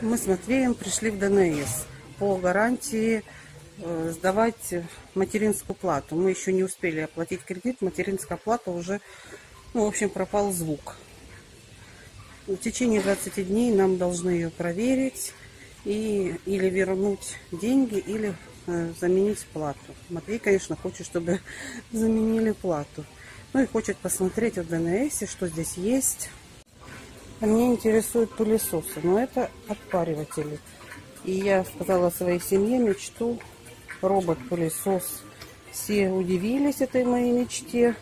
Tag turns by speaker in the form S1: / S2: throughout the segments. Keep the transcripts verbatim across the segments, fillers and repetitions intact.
S1: Мы с Матвеем пришли в ДНС по гарантии э, сдавать материнскую плату. Мы еще не успели оплатить кредит, материнская плата уже, ну, в общем, пропал звук. В течение двадцати дней нам должны ее проверить и или вернуть деньги, или э, заменить плату. Матвей, конечно, хочет, чтобы заменили плату. Ну и хочет посмотреть в ДНС, что здесь есть. А меня интересуют пылесосы, но это отпариватели. И я сказала своей семье мечту робот-пылесос. Все удивились этой моей мечте.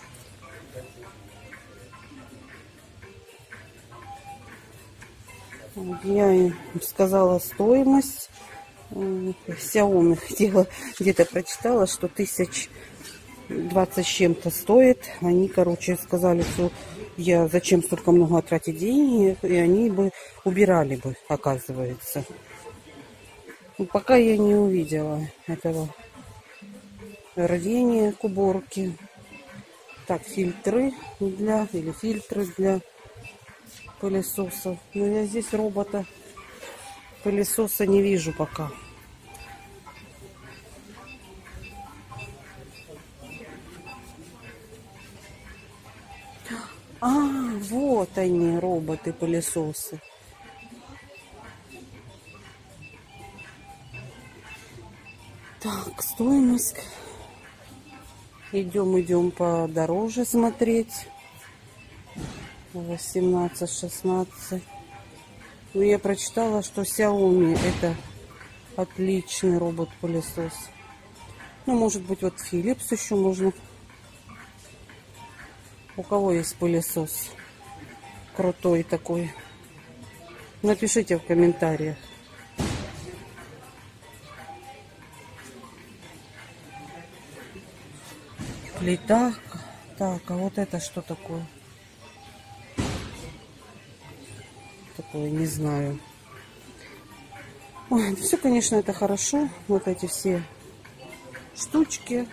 S1: Я им сказала стоимость. Xiaomi хотела, где-то прочитала, что тысяч двадцать с чем-то стоит. Они, короче, сказали, что я зачем столько много тратить денег, и они бы убирали бы, оказывается. Но пока я не увидела этого рвения к уборке. Так, фильтры для, или фильтры для пылесосов. Но я здесь робота пылесоса не вижу пока. А, вот они, роботы-пылесосы. Так, стоимость. Идем, идем подороже смотреть. восемнадцать шестнадцать. Ну, я прочитала, что Xiaomi это отличный робот-пылесос. Ну, может быть, вот Philips еще можно. У кого есть пылесос крутой такой? Напишите в комментариях. Плита. Так, а вот это что такое? Такое, не знаю. Ой, все, конечно, это хорошо. Вот эти все штучки.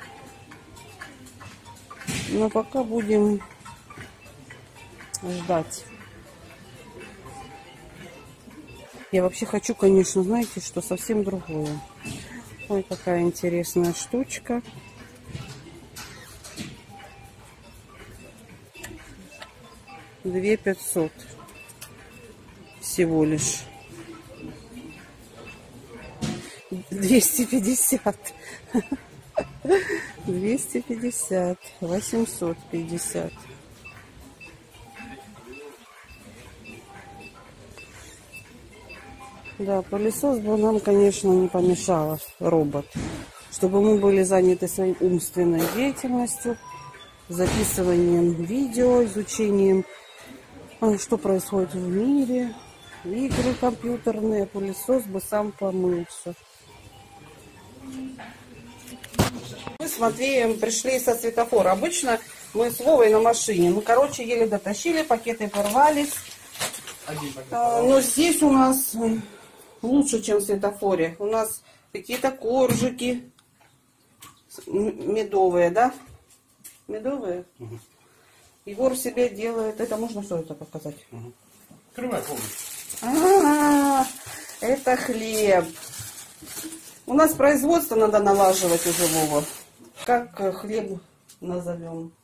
S1: Но пока будем ждать. Я вообще хочу, конечно, знаете, что совсем другое. Ой, какая интересная штучка. Две пятьсот всего лишь. Двести пятьдесят. Двести пятьдесят. Восемьсот пятьдесят. Да, пылесос бы нам, конечно, не помешало, робот. Чтобы мы были заняты своей умственной деятельностью, записыванием видео, изучением, что происходит в мире, игры компьютерные, пылесос бы сам помылся. Мы с Матвеем пришли со светофора. Обычно мы с Вовой на машине. Ну, короче, еле дотащили, пакеты порвались. А, но здесь у нас лучше, чем в светофоре. У нас какие-то коржики медовые, да? Медовые? Угу. Егор себе делает. Это можно что это показать? Угу.
S2: Открывай полностью.
S1: А, это хлеб. У нас производство надо налаживать уже, Вова. Как хлеб назовем?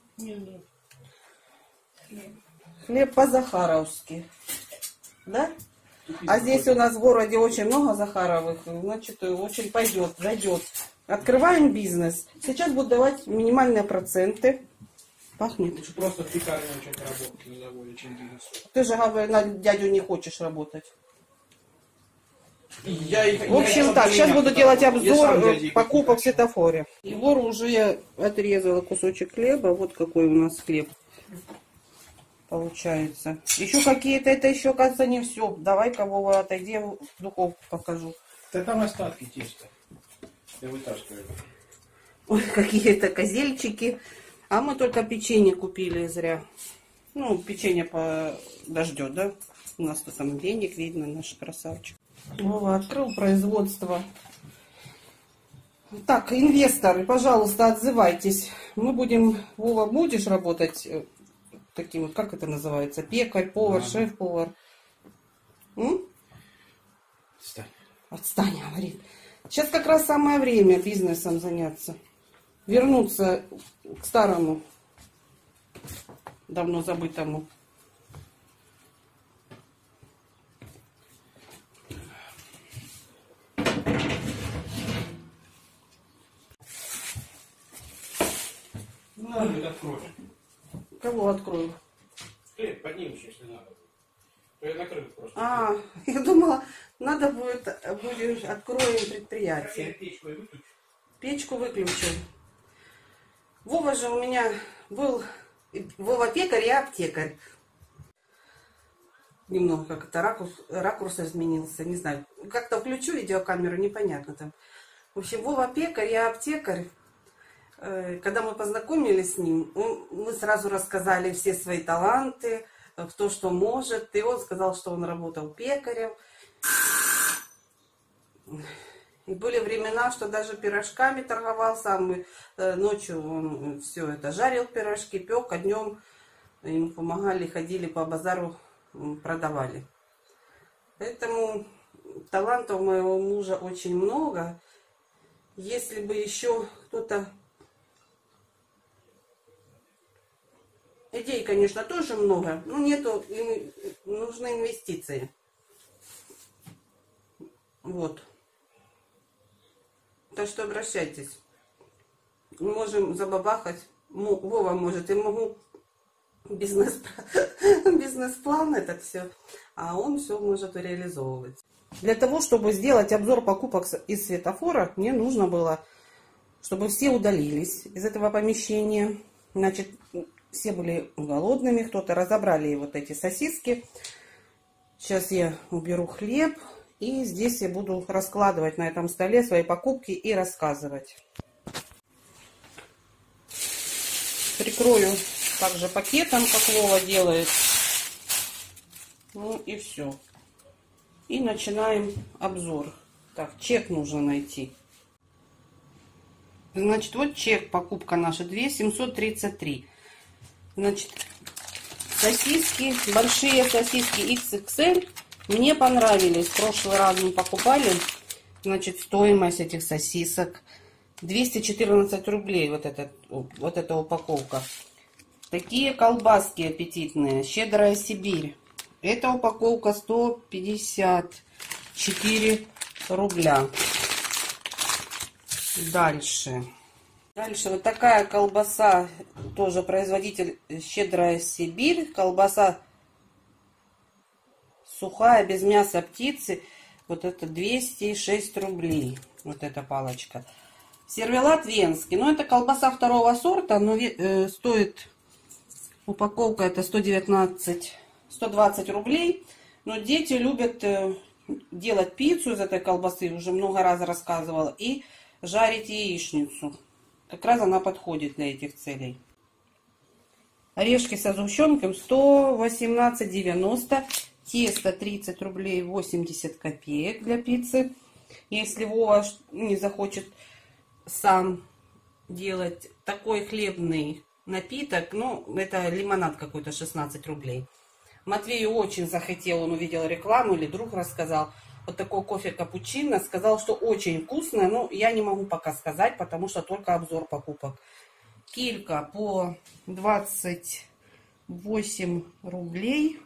S1: Хлеб по-захаровски. Да? А здесь у нас в городе очень много Захаровых. Значит, очень пойдет, зайдет. Открываем бизнес. Сейчас будут давать минимальные проценты. Пахнет.
S2: Лучше просто в пекарне начать работать на заводе, чем бизнес.
S1: Ты же, говоришь, на дядю не хочешь работать.
S2: Я их,
S1: в общем, так, сейчас буду делать обзор покупок в
S2: хочу.
S1: светофоре. Егору уже я отрезала кусочек хлеба. Вот какой у нас хлеб получается. Еще какие-то, это еще, кажется, не все. Давай-ка, Вова, отойди, в духовку покажу.
S2: Да там остатки теста. Я вытаскиваю.
S1: Ой, какие-то козельчики. А мы только печенье купили зря. Ну, печенье подождет, да? У нас тут там денег видно, наш красавчик. Вова открыл производство. Так, инвесторы, пожалуйста, отзывайтесь. Мы будем... Вова, будешь работать таким вот, как это называется? Пекарь, повар, да, шеф-повар? М? Отстань, говорит. Сейчас как раз самое время бизнесом заняться. Вернуться к старому, давно забытому.
S2: Ну, надо открою.
S1: Кого открою?
S2: Хлеб поднимешь, если надо. То я накрыл просто.
S1: А, я думала, надо будет, будешь, откроем предприятие.
S2: Печку выключу.
S1: Печку выключу. Вова же у меня был, Вова пекарь и аптекарь. Немного как это ракурс, ракурс изменился, не знаю. Как-то включу видеокамеру, непонятно там. В общем, Вова пекарь, я аптекарь. Когда мы познакомились с ним, мы сразу рассказали все свои таланты, кто что может. И он сказал, что он работал пекарем. И были времена, что даже пирожками торговал сам. Ночью он все это жарил пирожки, пек, а днем ему помогали, ходили по базару, продавали. Поэтому талантов моего мужа очень много. Если бы еще кто-то... Идей, конечно, тоже много, но нету, нужны инвестиции. Вот. Так что обращайтесь. Мы можем забабахать. Вова может, и могу бизнес, бизнес-план этот все. А он все может реализовывать. Для того, чтобы сделать обзор покупок из светофора, мне нужно было, чтобы все удалились из этого помещения. Значит, все были голодными, кто-то разобрали вот эти сосиски. Сейчас я уберу хлеб. И здесь я буду раскладывать на этом столе свои покупки и рассказывать. Прикрою также пакетом, как Вова делает. Ну и все. И начинаем обзор. Так, чек нужно найти. Значит, вот чек, покупка наша две тысячи семьсот тридцать три. Значит, сосиски, большие сосиски икс икс эль. Мне понравились. В прошлый раз мы покупали. Значит, стоимость этих сосисок двести четырнадцать рублей. Вот, этот, вот эта упаковка. Такие колбаски аппетитные. Щедрая Сибирь. Эта упаковка сто пятьдесят четыре рубля. Дальше. Дальше вот такая колбаса. Тоже производитель Щедрая Сибирь. Колбаса сухая, без мяса птицы. Вот это двести шесть рублей. Вот эта палочка. Сервелат венский. Ну, это колбаса второго сорта. Но э, стоит упаковка это сто девятнадцать, сто двадцать рублей. Но дети любят э, делать пиццу из этой колбасы. Уже много раз рассказывала. И жарить яичницу. Как раз она подходит для этих целей. Орешки со сгущенкой сто восемнадцать девяносто. Тесто тридцать рублей восемьдесят копеек для пиццы. Если Вова не захочет сам делать такой хлебный напиток, ну, это лимонад какой-то шестнадцать рублей. Матвею очень захотел, он увидел рекламу или друг рассказал. Вот такой кофе капучино, сказал, что очень вкусное, но я не могу пока сказать, потому что только обзор покупок. Килька по двадцать восемь рублей.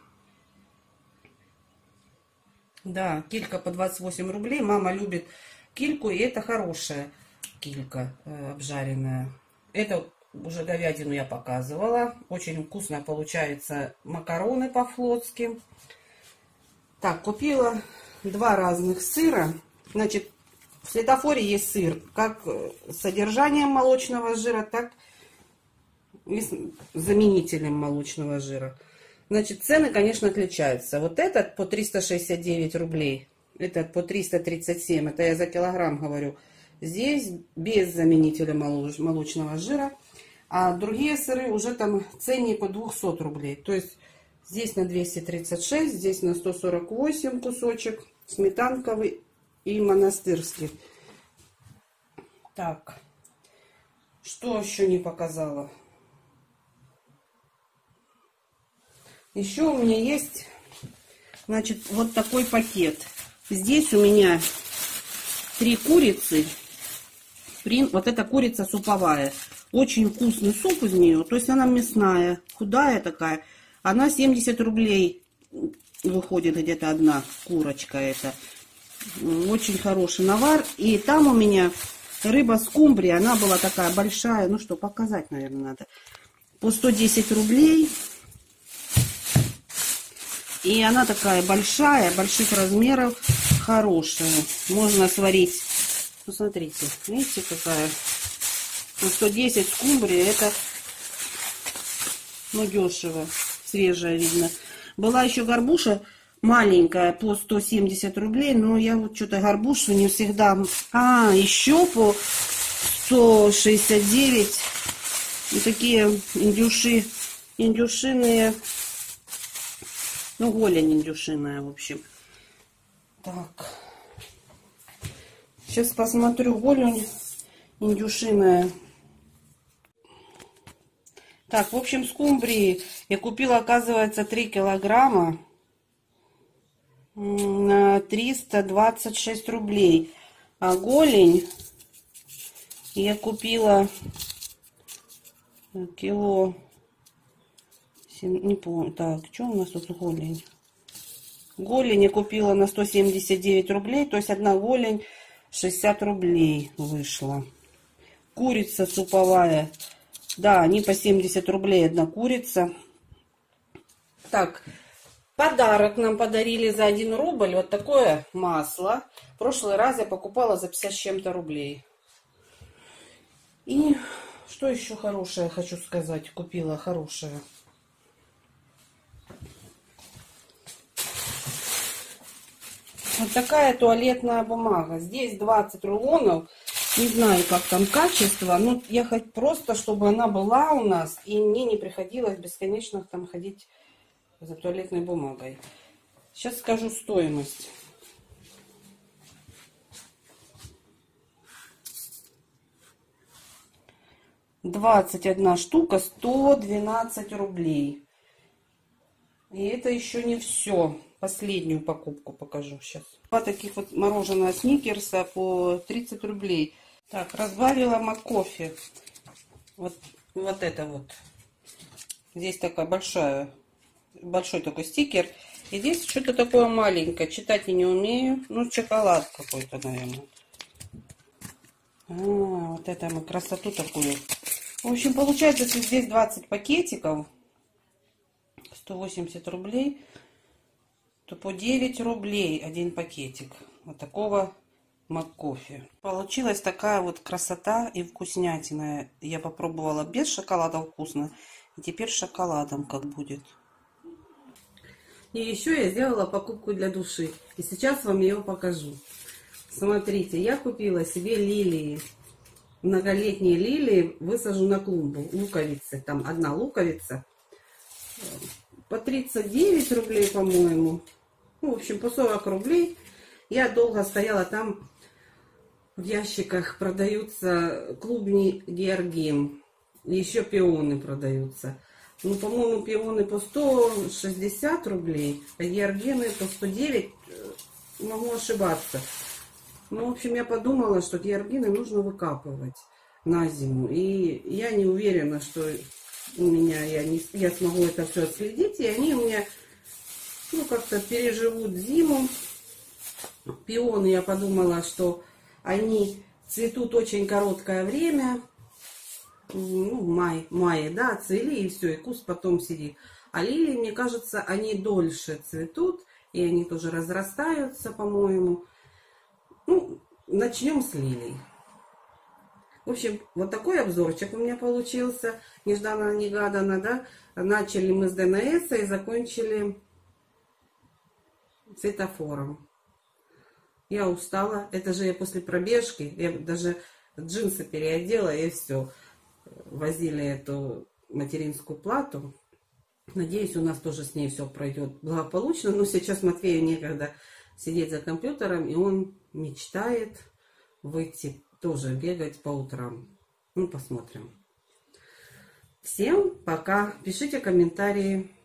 S1: Да, килька по двадцать восемь рублей. Мама любит кильку, и это хорошая килька э, обжаренная. Это уже говядину я показывала. Очень вкусно получается макароны по-флотски. Так, купила два разных сыра. Значит, в светофоре есть сыр как с содержанием молочного жира, так и с заменителем молочного жира. Значит, цены, конечно, отличаются. Вот этот по триста шестьдесят девять рублей, этот по триста тридцать семь, это я за килограмм говорю. Здесь без заменителя молочного жира. А другие сыры уже там ценнее по двести рублей. То есть здесь на двести тридцать шесть, здесь на сто сорок восемь кусочек. Сметанковый и монастырский. Так, что еще не показала? Еще у меня есть, значит, вот такой пакет. Здесь у меня три курицы. Вот эта курица суповая. Очень вкусный суп из нее. То есть она мясная, худая такая. Она семьдесят рублей выходит где-то одна курочка эта. Очень хороший навар. И там у меня рыба скумбрия. Она была такая большая. Ну что, показать, наверное, надо. По сто десять рублей. И она такая большая, больших размеров, хорошая. Можно сварить. Посмотрите, видите, какая. Ну, сто десять скумбрия, это, ну, дешево. Свежая, видно. Была еще горбуша маленькая по сто семьдесят рублей, но я вот что-то горбушу не всегда... А, еще по сто шестьдесят девять. Вот такие индюши, индюшиные... Ну, голень индюшиная, в общем. Так. Сейчас посмотрю голень индюшиная. Так, в общем, скумбрии я купила, оказывается, три килограмма на триста двадцать шесть рублей. А голень я купила кило... Не помню. Так, что у нас тут голень? Голень я купила на сто семьдесят девять рублей. То есть одна голень шестьдесят рублей вышла. Курица суповая. Да, они по семьдесят рублей одна курица. Так, подарок нам подарили за один рубль. Вот такое масло. В прошлый раз я покупала за пятьдесят с чем-то рублей. И что еще хорошее хочу сказать. Купила хорошее. Вот такая туалетная бумага. Здесь двадцать рулонов. Не знаю, как там качество. Но я хоть просто, чтобы она была у нас. И мне не приходилось бесконечно там ходить за туалетной бумагой. Сейчас скажу стоимость. двадцать одна штука, сто двенадцать рублей. И это еще не все. Последнюю покупку покажу сейчас. Два таких вот мороженого сникерса по тридцать рублей. Так, разбавила маккофе. Вот, вот это вот. Здесь такая большая, большой такой стикер. И здесь что-то такое маленькое. Читать я не умею. Ну, шоколад какой-то, наверное. А, вот это мы красоту такую. В общем, получается, если здесь двадцать пакетиков, сто восемьдесят рублей, то по девять рублей один пакетик вот такого маккофе. Получилась такая вот красота и вкуснятина. Я попробовала без шоколада, вкусно. И теперь с шоколадом как будет. И еще я сделала покупку для души. И сейчас вам ее покажу. Смотрите, я купила себе лилии. Многолетние лилии высажу на клумбу. Луковицы. Там одна луковица. По тридцать девять рублей, по-моему. Ну, в общем, по сорок рублей. Я долго стояла там. В ящиках продаются клубни георгин. Еще пионы продаются. Ну, по-моему, пионы по сто шестьдесят рублей, а георгины по сто девять. Могу ошибаться. Ну, в общем, я подумала, что георгины нужно выкапывать на зиму. И я не уверена, что у меня я, не, я смогу это все отследить. И они у меня, ну, как-то переживут зиму. Пионы, я подумала, что они цветут очень короткое время. Ну, в мае, мае, да, цвели, и все, и куст потом сидит. А лилии, мне кажется, они дольше цветут, и они тоже разрастаются, по-моему. Ну, начнем с лилий. В общем, вот такой обзорчик у меня получился. Нежданно-негаданно, да. Начали мы с ДНС и закончили светофором. Я устала. Это же я после пробежки. Я даже джинсы переодела, и все. Возили эту материнскую плату. Надеюсь, у нас тоже с ней все пройдет благополучно. Но сейчас Матвею некогда сидеть за компьютером, и он мечтает выйти тоже бегать по утрам. Ну, посмотрим. Всем пока. Пишите комментарии.